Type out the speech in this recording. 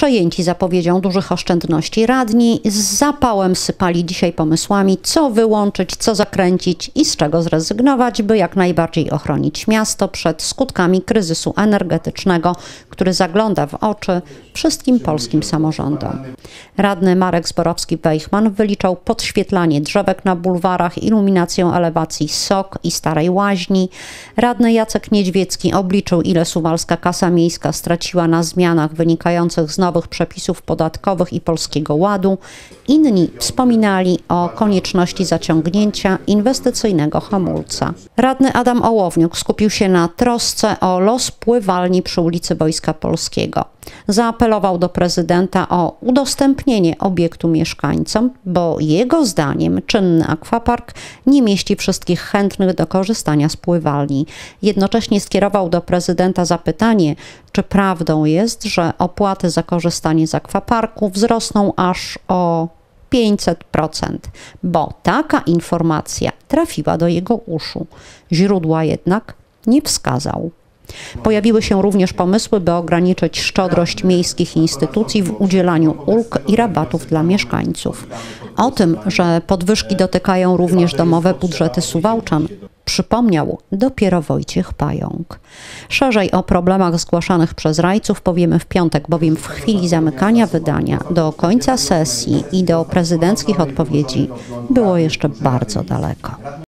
Przejęci zapowiedzią dużych oszczędności radni z zapałem sypali dzisiaj pomysłami, co wyłączyć, co zakręcić i z czego zrezygnować, by jak najbardziej ochronić miasto przed skutkami kryzysu energetycznego, który zagląda w oczy wszystkim polskim samorządom. Radny Marek Zborowski-Wejchman wyliczał podświetlanie drzewek na bulwarach, iluminację elewacji SOK i Starej Łaźni. Radny Jacek Niedźwiecki obliczył, ile suwalska kasa miejska straciła na zmianach wynikających z nowych przepisów podatkowych i Polskiego Ładu. Inni wspominali o konieczności zaciągnięcia inwestycyjnego hamulca. Radny Adam Ołowniuk skupił się na trosce o los pływalni przy ulicy Wojska Polskiego. Zaapelował do prezydenta o udostępnienie obiektu mieszkańcom, bo jego zdaniem czynny akwapark nie mieści wszystkich chętnych do korzystania z pływalni. Jednocześnie skierował do prezydenta zapytanie, czy prawdą jest, że opłaty za korzystanie z akwaparku wzrosną aż o 500%, bo taka informacja trafiła do jego uszu. Źródła jednak nie wskazał. Pojawiły się również pomysły, by ograniczyć szczodrość miejskich instytucji w udzielaniu ulg i rabatów dla mieszkańców. O tym, że podwyżki dotykają również domowe budżety Suwałczan, przypomniał dopiero Wojciech Pająk. Szerzej o problemach zgłaszanych przez rajców powiemy w piątek, bowiem w chwili zamykania wydania do końca sesji i do prezydenckich odpowiedzi było jeszcze bardzo daleko.